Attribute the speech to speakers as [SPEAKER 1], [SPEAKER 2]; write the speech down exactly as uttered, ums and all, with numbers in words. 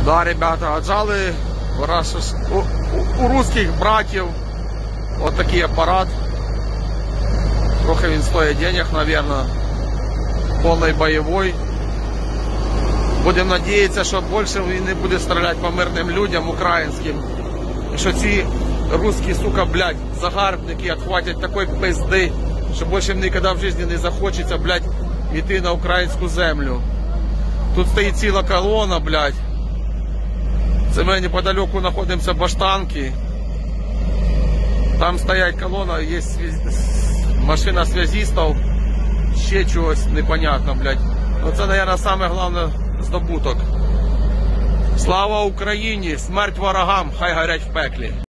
[SPEAKER 1] Да, ребята, отжали у, у, у русских братів от такий апарат. Трохи він стоїть денег, наверное. Повний бойовий. Будемо надіятися, що більше він не буде стріляти по мирним людям українським. І що ці русські, сука, блядь, загарбники отхватять такої пизди, що більше їм ніколи в житті не захочеться, блядь, йти на українську землю. Тут стоїть ціла колона, блядь. Це ми неподалеку знаходимося баштанки. Там стоять колона, є машина зв'язистів, ще чогось непонятно, блядь. Ну це, мабуть, саме головне здобуток. Слава Україні! Смерть ворогам! Хай горять в пеклі!